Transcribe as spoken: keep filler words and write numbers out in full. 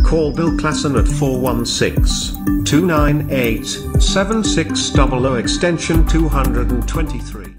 call Bill Klassen at four one six, two nine eight, seven six zero zero extension two hundred twenty-three.